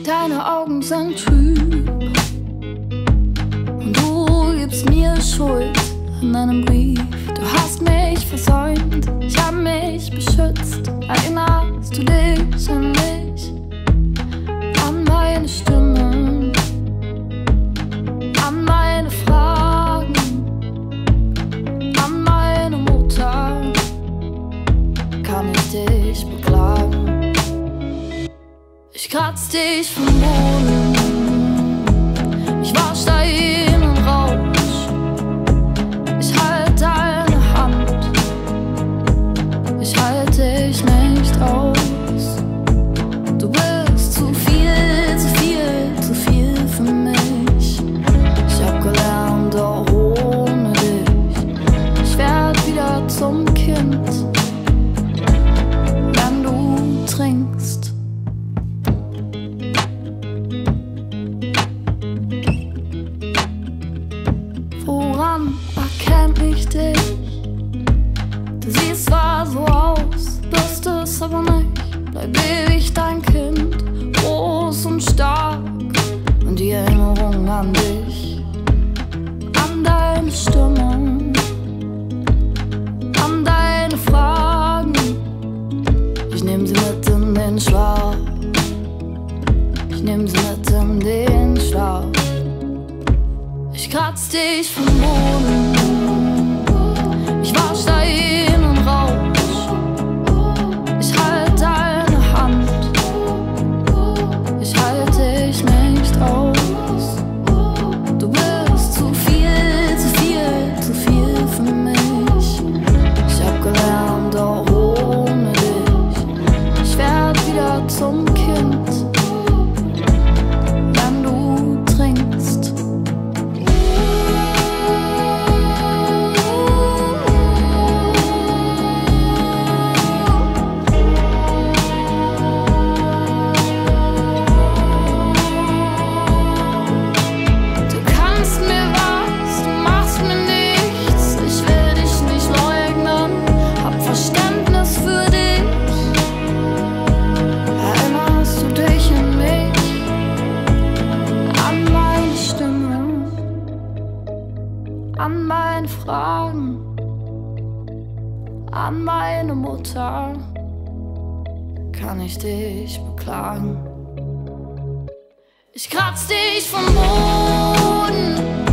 Deine Augen sind trüb und du gibst mir Schuld in deinem Brief. Du hast mich versäumt, ich hab mich beschützt. Erinnerst du dich an mich, an meine Stimme, an meine Fragen, an meine Mutter? Kann ich dich beklagen? Ich kratz dich vom Boden, ich wasch deinen Rausch, ich halt deine Hand, ich halt dich nicht aus. Du bist zu viel, zu viel, zu viel für mich. Ich hab gelernt, auch ohne dich. Ich werd wieder zum Kind, wenn du trinkst. Woran erkenn ich dich? Du siehst zwar so aus, bist es aber nicht. Bleib ewig dein Kind, groß und stark. Und die Erinnerung an dich, an deine Stimme, an deine Fragen. Ich nehm sie mit in den Schlaf, ich nehm sie mit in den Schlaf. Ich kratz dich vom Boden, ich wasch deinen Rausch, ich halt deine Hand, ich halt dich nicht aus. Du bist zu viel, zu viel, zu viel für mich. Ich hab gelernt, auch ohne dich. Ich werd wieder zum Kind, wenn du trinkst. An meine Fragen, an meine Mutter, kann ich dich beklagen? Ich kratz dich vom Boden,